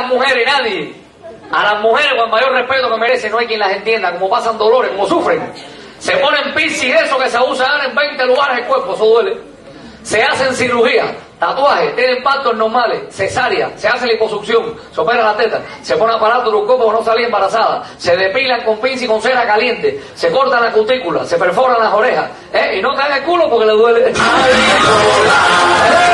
las mujeres, nadie. A las mujeres con el mayor respeto que merecen, no hay quien las entienda, como pasan dolores, como sufren. Se ponen piercing, eso que se usa en 20 lugares del cuerpo, eso duele. Se hacen cirugía, tatuajes, tienen partos normales, cesárea, se hace liposucción, se opera la teta, se pone aparato en el cuerpo para no salir embarazada, se depilan con pinza y con cera caliente, se cortan la cutícula, se perforan las orejas, y no caen el culo porque le duele.